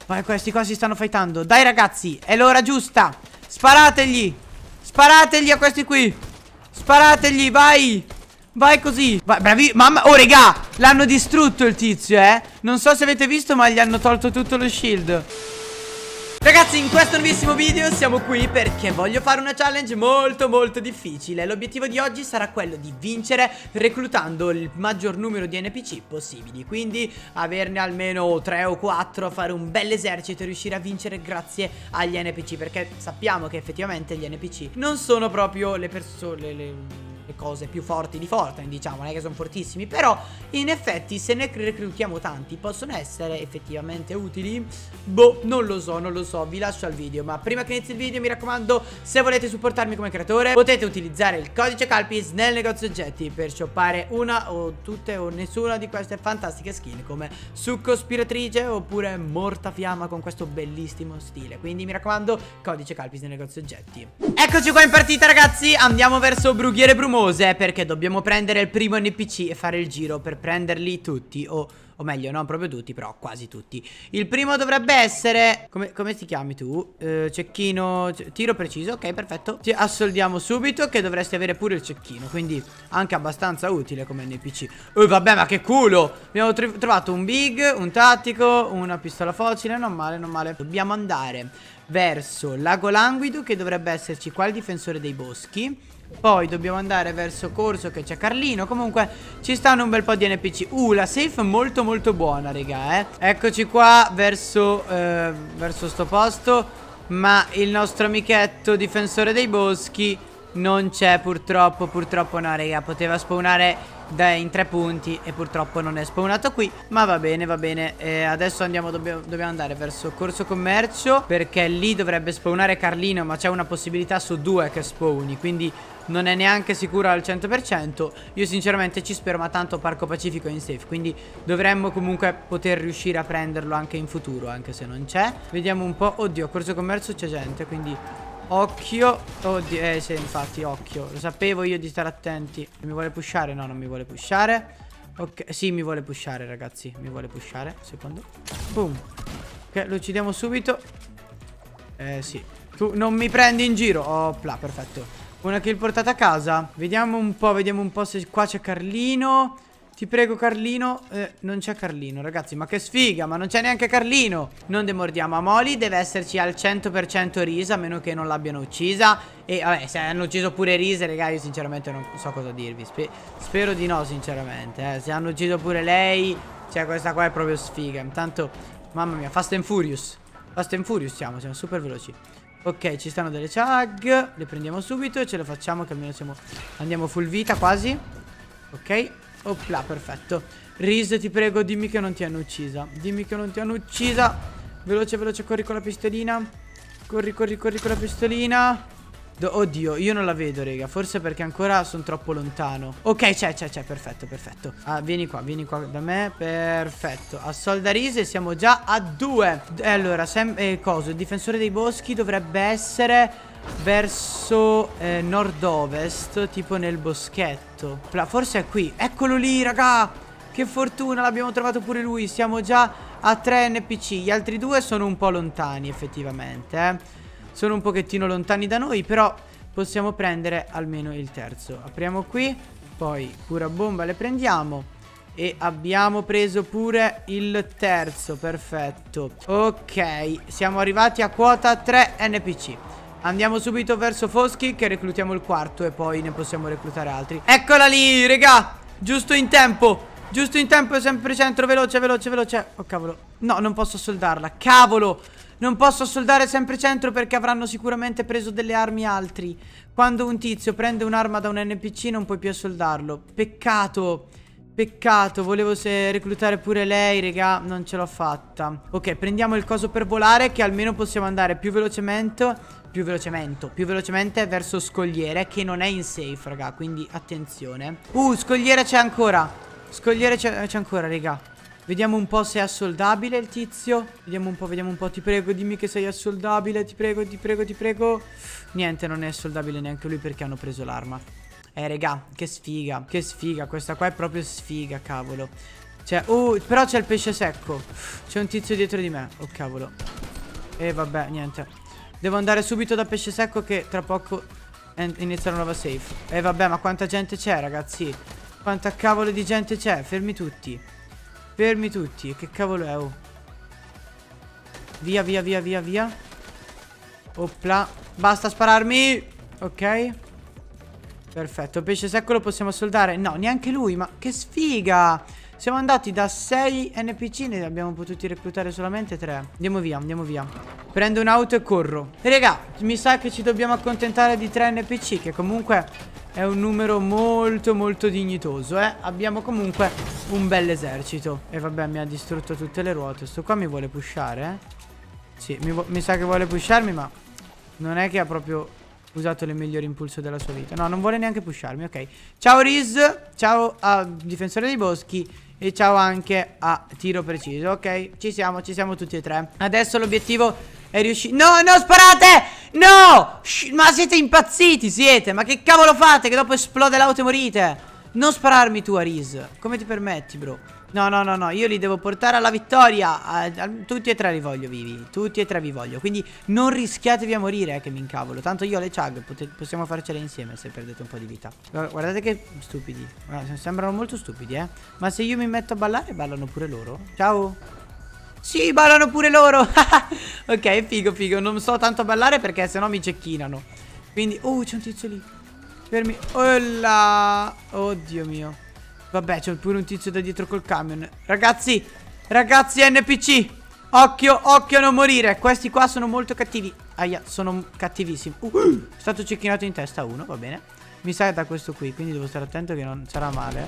Vai, questi qua si stanno fightando. Dai ragazzi, è l'ora giusta. Sparategli. Sparategli a questi qui. Sparategli, vai. Vai così. Vai, bravi. Mamma. Oh regà, l'hanno distrutto il tizio, Non so se avete visto, ma gli hanno tolto tutto lo shield. Ragazzi, in questo nuovissimo video siamo qui perché voglio fare una challenge molto difficile. L'obiettivo di oggi sarà quello di vincere reclutando il maggior numero di NPC possibili. Quindi averne almeno 3 o 4, fare un bel esercito e riuscire a vincere grazie agli NPC. Perché sappiamo che effettivamente gli NPC non sono proprio le persone, le cose più forti di Fortnite, diciamo, non è che sono fortissimi, però in effetti se ne reclutiamo tanti possono essere effettivamente utili. Boh, non lo so, vi lascio al video. Ma prima che inizi il video mi raccomando, se volete supportarmi come creatore potete utilizzare il codice Calpis nel negozio oggetti per shoppare una o tutte o nessuna di queste fantastiche skin, come succo spiratrice oppure mortafiamma con questo bellissimo stile. Quindi mi raccomando, codice Calpis nel negozio oggetti. Eccoci qua in partita ragazzi, andiamo verso Brughiere Brumose perché dobbiamo prendere il primo NPC e fare il giro per prenderli tutti, o meglio non proprio tutti, però quasi tutti. Il primo dovrebbe essere, come ti chiami tu? Cecchino, tiro preciso, ok perfetto. Ti assoldiamo subito che dovresti avere pure il cecchino, quindi anche abbastanza utile come NPC. Vabbè, ma che culo. Abbiamo trovato un big, un tattico, una pistola facile, non male, non male. Dobbiamo andare verso Lago Languido, che dovrebbe esserci qua il difensore dei boschi. Poi dobbiamo andare verso Corso, che c'è Carlino. Comunque ci stanno un bel po' di NPC. La safe molto buona, raga, Eccoci qua verso sto posto. Ma il nostro amichetto difensore dei boschi non c'è purtroppo. Purtroppo no, raga. Poteva spawnare in 3 punti e purtroppo non è spawnato qui. Ma va bene, va bene. Adesso dobbiamo andare verso Corso Commercio, perché lì dovrebbe spawnare Carlino, ma c'è una possibilità su 2 che spawni, quindi non è neanche sicuro al 100%. Io sinceramente ci spero, ma tanto Parco Pacifico è in safe, quindi dovremmo comunque poter riuscire a prenderlo anche in futuro, anche se non c'è. Vediamo un po'. Oddio, a Corso Commercio c'è gente, quindi occhio. Oddio, sì, infatti, occhio. Lo sapevo io di stare attenti. Mi vuole pushare? No, non mi vuole pushare. Ok, sì, mi vuole pushare, ragazzi. Mi vuole pushare. Secondo. Boom. Ok, lo uccidiamo subito. Sì. Tu non mi prendi in giro. Opla, perfetto. Una kill portata a casa. Vediamo un po' se qua c'è Carlino. Ti prego Carlino. Non c'è Carlino, ragazzi, ma che sfiga. Ma non c'è neanche Carlino. Non demordiamo a Molly. Deve esserci al 100% Risa, a meno che non l'abbiano uccisa. E vabbè, se hanno ucciso pure Risa, raga, io sinceramente non so cosa dirvi. Spero di no, sinceramente, Se hanno ucciso pure lei, cioè questa qua è proprio sfiga. Intanto, mamma mia, Fast and Furious. Fast and Furious siamo super veloci. Ok, ci stanno delle chug. Le prendiamo subito e ce le facciamo, che almeno andiamo full vita quasi. Ok. Opla, perfetto. Riz, ti prego, dimmi che non ti hanno uccisa. Dimmi che non ti hanno uccisa. Veloce, corri con la pistolina. Corri con la pistolina. Oddio, io non la vedo, raga. Forse perché ancora sono troppo lontano. Ok, c'è, perfetto. Vieni qua da me. Perfetto. Assolda Riz e siamo già a 2. Allora, il difensore dei boschi dovrebbe essere verso nord-ovest, tipo nel boschetto. Forse è qui. Eccolo lì, raga. Che fortuna, l'abbiamo trovato pure lui. Siamo già a 3 NPC. Gli altri 2 sono un po' lontani, effettivamente, Sono un pochettino lontani da noi, però possiamo prendere almeno il terzo. Apriamo qui. Poi cura bomba le prendiamo. E abbiamo preso pure il terzo. Perfetto. Ok, siamo arrivati a quota 3 NPC. Andiamo subito verso Foschi, che reclutiamo il quarto e poi ne possiamo reclutare altri. Eccola lì, regà. Giusto in tempo, sempre centro, veloce. Oh cavolo. No, non posso soldarla, cavolo. Non posso soldare sempre centro perché avranno sicuramente preso delle armi altri. Quando un tizio prende un'arma da un NPC non puoi più assoldarlo. Peccato. Volevo reclutare pure lei, raga. Non ce l'ho fatta. Ok, prendiamo il coso per volare, che almeno possiamo andare più velocemente verso Scogliere, che non è in safe, raga, quindi attenzione. Scogliere c'è ancora. C'è ancora, raga. Vediamo un po' se è assoldabile il tizio. Vediamo un po'. Ti prego, dimmi che sei assoldabile. Ti prego. Niente, non è assoldabile neanche lui perché hanno preso l'arma. Raga, che sfiga. Questa qua è proprio sfiga, cavolo. Cioè, però c'è il pesce secco. C'è un tizio dietro di me. Oh cavolo. E vabbè, niente. Devo andare subito da pesce secco che tra poco inizia una nuova safe. E vabbè, ma quanta gente c'è, ragazzi? Quanta cavolo di gente c'è? Fermi tutti. Fermi tutti. Che cavolo è? Oh. Via, via, via, via, via. Opla. Basta spararmi. Ok. Perfetto. Pesce secco lo possiamo soldare? No, neanche lui. Ma che sfiga. Siamo andati da 6 NPC, ne abbiamo potuti reclutare solamente 3. Andiamo via, andiamo via. Prendo un'auto e corro. E raga, mi sa che ci dobbiamo accontentare di 3 NPC, che comunque è un numero molto molto dignitoso, Abbiamo comunque un bel esercito. E vabbè, mi ha distrutto tutte le ruote. Sto qua mi vuole pushare, Sì, mi sa che vuole pusharmi, ma non è che ha proprio usato le migliori impulso della sua vita. No, non vuole neanche pusharmi, ok. Ciao Riz, ciao a Difensore dei Boschi e ciao anche a Tiro Preciso, ok. Ci siamo tutti e tre. Adesso l'obiettivo è riuscire... No, no, sparate! No! Ma siete impazziti, siete? Ma che cavolo fate che dopo esplode l'auto e morite? Non spararmi tu, Riz. Come ti permetti, bro? No, no, no, no, io li devo portare alla vittoria. Tutti e tre li voglio vivi. Tutti e tre vi voglio. Quindi non rischiatevi a morire, che mi incavolo. Tanto io ho le chug, possiamo farcele insieme se perdete un po' di vita. Guardate che stupidi. Sembrano molto stupidi, Ma se io mi metto a ballare, ballano pure loro. Ciao. Sì, ballano pure loro. Ok, figo, figo. Non so tanto ballare perché sennò mi cecchinano. Quindi, c'è un tizio lì. Fermi. Olla. Oddio mio. Vabbè, c'è pure un tizio da dietro col camion. Ragazzi, ragazzi NPC, occhio, occhio a non morire. Questi qua sono molto cattivi. Aia, sono cattivissimi. È stato cecchinato in testa uno, va bene. Mi sa da questo qui, quindi devo stare attento che non sarà male.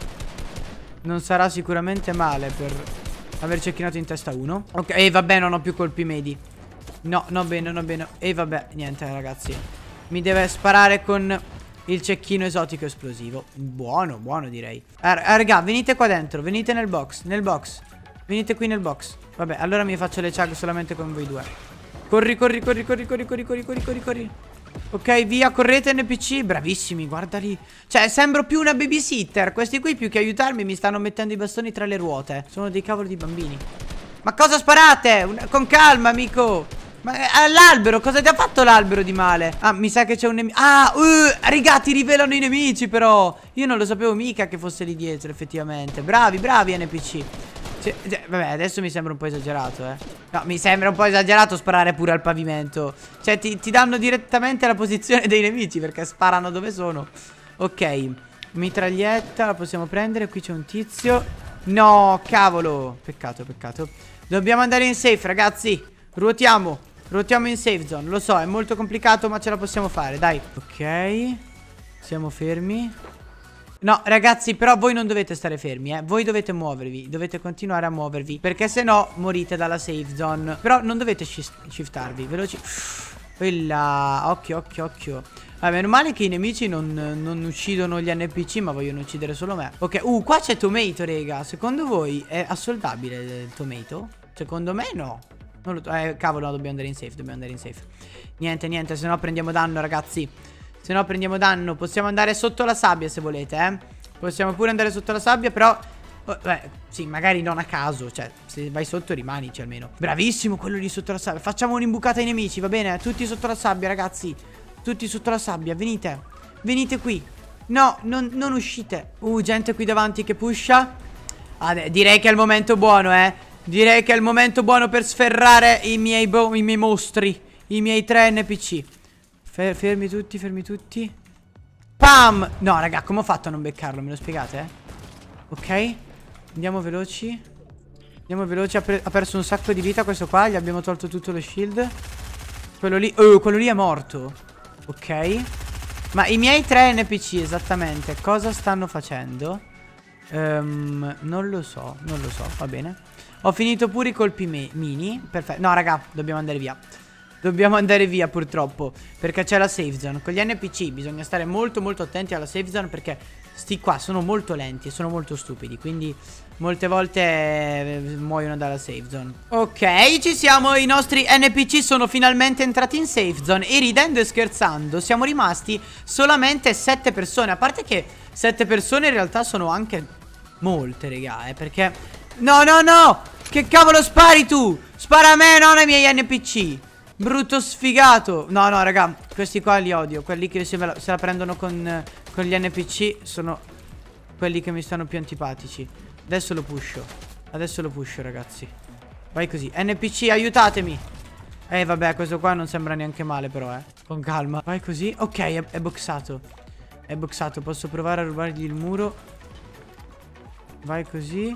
Non sarà sicuramente male per aver cecchinato in testa uno. Ok, e vabbè, non ho più colpi medi. No, non bene, non bene. E vabbè, niente ragazzi. Mi deve sparare con... il cecchino esotico esplosivo. Buono, buono direi. Raga, venite qua dentro. Venite nel box, nel box. Venite qui nel box. Vabbè, allora mi faccio le chug solamente con voi due. Corri, corri, corri, corri, corri, corri, corri, corri, corri, corri. Ok, via, correte NPC. Bravissimi, guarda lì. Cioè, sembro più una babysitter. Questi qui più che aiutarmi mi stanno mettendo i bastoni tra le ruote. Sono dei cavoli di bambini. Ma cosa sparate? Con calma, amico. Ma all'albero, cosa ti ha fatto l'albero di male? Ah, mi sa che c'è un nemico. Raga, ti rivelano i nemici però. Io non lo sapevo mica che fosse lì dietro effettivamente. Bravi, bravi NPC. Vabbè, adesso mi sembra un po' esagerato, No, mi sembra un po' esagerato sparare pure al pavimento. Cioè, ti danno direttamente la posizione dei nemici perché sparano dove sono. Ok, mitraglietta, la possiamo prendere. Qui c'è un tizio. No, cavolo. Peccato, peccato. Dobbiamo andare in safe, ragazzi. Ruotiamo. Ruotiamo in safe zone. Lo so, è molto complicato, ma ce la possiamo fare, dai. Ok. Siamo fermi. No, ragazzi, però voi non dovete stare fermi, Voi dovete muovervi. Dovete continuare a muovervi, perché se no morite dalla safe zone. Però non dovete shiftarvi. Veloci. Quella. Occhio, occhio, occhio. Meno male che i nemici non uccidono gli NPC, ma vogliono uccidere solo me. Ok, qua c'è Tomato, rega. Secondo voi è assoldabile il Tomato? Secondo me no. Non lo cavolo, no, dobbiamo andare in safe. Dobbiamo andare in safe. Niente, niente, se no prendiamo danno, ragazzi. Se no prendiamo danno. Possiamo andare sotto la sabbia se volete, Possiamo pure andare sotto la sabbia, però sì, magari non a caso. Cioè, se vai sotto rimanici almeno. Bravissimo quello lì sotto la sabbia. Facciamo un'imbucata ai nemici, va bene? Tutti sotto la sabbia, ragazzi. Tutti sotto la sabbia, venite. Venite qui. No, non uscite. Gente qui davanti che pusha. Direi che è il momento buono, Direi che è il momento buono per sferrare i miei mostri. I miei 3 NPC. Fermi tutti, fermi tutti. Pam! No, raga, come ho fatto a non beccarlo? Me lo spiegate, Ok. Andiamo veloci. Andiamo veloci. Ha perso un sacco di vita questo qua. Gli abbiamo tolto tutto lo shield. Quello lì è morto. Ok. Ma i miei 3 NPC esattamente cosa stanno facendo? Non lo so, non lo so, va bene. Ho finito pure i colpi mini. Perfetto. No, raga, dobbiamo andare via. Dobbiamo andare via purtroppo, perché c'è la safe zone. Con gli NPC bisogna stare molto molto attenti alla safe zone, perché sti qua sono molto lenti e sono molto stupidi. Quindi molte volte muoiono dalla safe zone. Ok, ci siamo. I nostri NPC sono finalmente entrati in safe zone. E ridendo e scherzando siamo rimasti solamente 7 persone. A parte che 7 persone in realtà sono anche molte, raga, perché No, no, no! Che cavolo spari tu? Spara a me, non ai miei NPC. Brutto sfigato. No, no, raga, questi qua li odio. Quelli che se la prendono con gli NPC sono quelli che mi stanno più antipatici. Adesso lo pusho. Adesso lo pusho, ragazzi. Vai così. NPC, aiutatemi. Vabbè, questo qua non sembra neanche male però, con calma. Vai così. Ok, è boxato. È boxato. Posso provare a rubargli il muro. Vai così.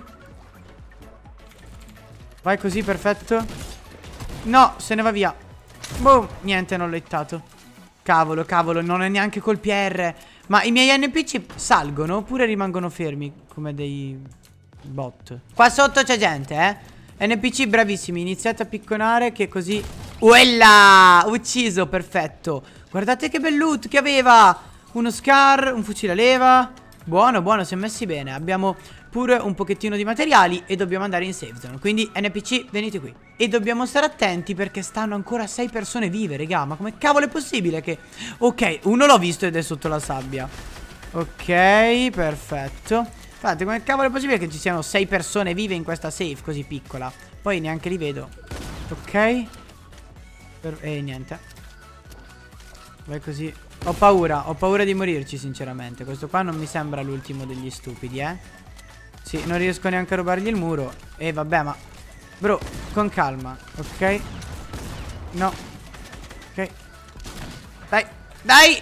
Vai così, perfetto. No, se ne va via. Boom. Niente, non l'ho hittato. Cavolo, cavolo, non è neanche col PR. Ma i miei NPC salgono oppure rimangono fermi come dei bot? Qua sotto c'è gente, NPC bravissimi. Iniziate a picconare che così... Uella! Ucciso, perfetto. Guardate che bel loot che aveva. Uno Scar, un fucile a leva. Buono, buono, si è messi bene. Abbiamo pure un pochettino di materiali e dobbiamo andare in safe zone. Quindi NPC, venite qui. E dobbiamo stare attenti perché stanno ancora 6 persone vive, raga. Ma come cavolo è possibile che... Ok, uno l'ho visto ed è sotto la sabbia. Ok, perfetto. Infatti, come cavolo è possibile che ci siano 6 persone vive in questa safe così piccola? Poi neanche li vedo. Ok. Niente. Vai così. Ho paura di morirci sinceramente. Questo qua non mi sembra l'ultimo degli stupidi, Sì, non riesco neanche a rubargli il muro. Vabbè, ma... Bro, con calma, ok? No. Ok. Dai, dai!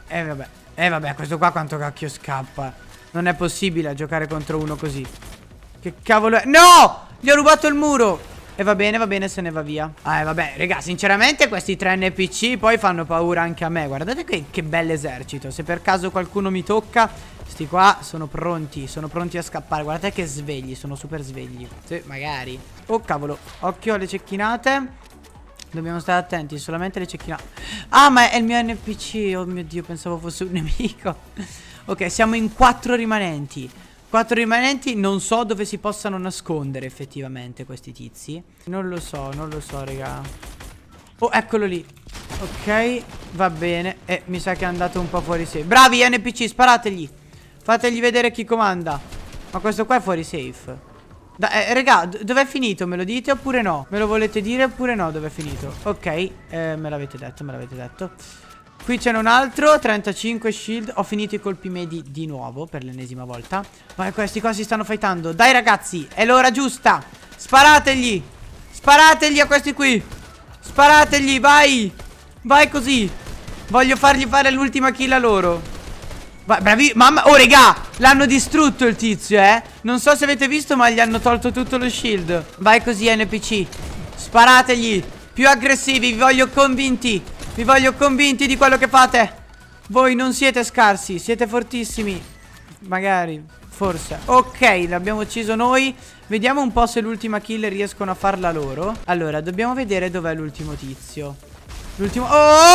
Vabbè, questo qua quanto cacchio scappa. Non è possibile giocare contro uno così. Che cavolo è? No! Gli ho rubato il muro! va bene, se ne va via. Vabbè, raga, sinceramente questi 3 NPC poi fanno paura anche a me. Guardate che bell'esercito. Se per caso qualcuno mi tocca, sti qua sono pronti a scappare. Guardate che svegli, sono super svegli. Sì, magari. Oh, cavolo, occhio alle cecchinate. Dobbiamo stare attenti, solamente le cecchinate. Ah, ma è il mio NPC. Oh mio Dio, pensavo fosse un nemico. Ok, siamo in 4 rimanenti. 4 rimanenti, non so dove si possano nascondere effettivamente questi tizi. Non lo so, raga. Oh, eccolo lì. Ok, va bene. Mi sa che è andato un po' fuori safe. Bravi NPC, sparategli. Fategli vedere chi comanda. Ma questo qua è fuori safe. Raga, dov'è finito? Me lo dite oppure no? Me lo volete dire oppure no dov'è finito? Ok, me l'avete detto, Qui c'è un altro, 35 shield. Ho finito i colpi medi di nuovo per l'ennesima volta. Ma questi qua si stanno fightando. Dai ragazzi, è l'ora giusta. Sparategli. Sparategli a questi qui. Sparategli, vai. Vai così. Voglio fargli fare l'ultima kill a loro. Vai, bravi, mamma. Oh regà, l'hanno distrutto il tizio, Non so se avete visto, ma gli hanno tolto tutto lo shield. Vai così NPC. Sparategli. Più aggressivi, vi voglio convinti. Vi voglio convinti di quello che fate. Voi non siete scarsi, siete fortissimi. Magari, forse. Ok, l'abbiamo ucciso noi. Vediamo un po' se l'ultima kill riescono a farla loro. Allora, dobbiamo vedere dov'è l'ultimo tizio. L'ultimo...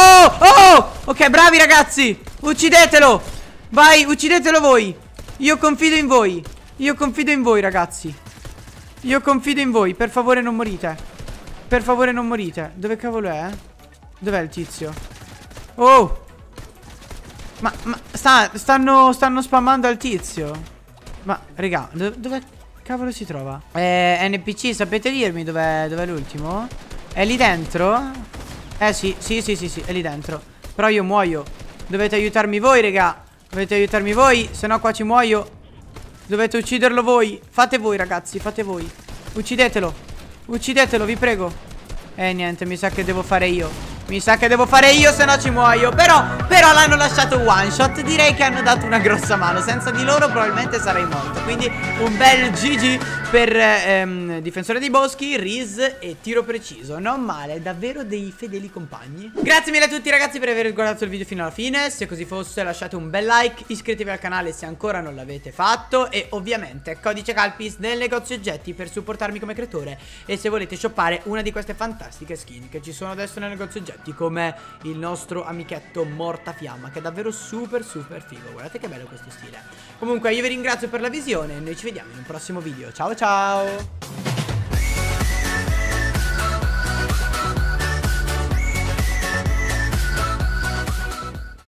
Oh! Ok, bravi ragazzi. Uccidetelo. Vai, uccidetelo voi. Io confido in voi. Io confido in voi, ragazzi. Io confido in voi. Per favore non morite. Per favore non morite. Dove cavolo è? Dov'è il tizio? Oh! Ma stanno spammando al tizio. Ma, raga, dove cavolo si trova? NPC, sapete dirmi dov'è l'ultimo? È lì dentro? Sì, è lì dentro. Però io muoio. Dovete aiutarmi voi, raga. Dovete aiutarmi voi, se no qua ci muoio. Dovete ucciderlo voi. Fate voi, ragazzi, fate voi. Uccidetelo. Uccidetelo, vi prego. Niente, mi sa che devo fare io. Mi sa che devo fare io, se no ci muoio. Però l'hanno lasciato one shot. Direi che hanno dato una grossa mano. Senza di loro probabilmente sarei morto. Quindi un bel GG per Difensore dei Boschi, Riz e Tiro Preciso. Non male, davvero dei fedeli compagni. Grazie mille a tutti ragazzi per aver guardato il video fino alla fine. Se così fosse lasciate un bel like, iscrivetevi al canale se ancora non l'avete fatto. E ovviamente codice Calpis nel negozio oggetti per supportarmi come creatore. E se volete shoppare una di queste fantastiche skin che ci sono adesso nel negozio oggetti, come il nostro amichetto Mortafiamma, che è davvero super figo. Guardate che bello questo stile. Comunque io vi ringrazio per la visione e noi ci vediamo in un prossimo video. Ciao ciao.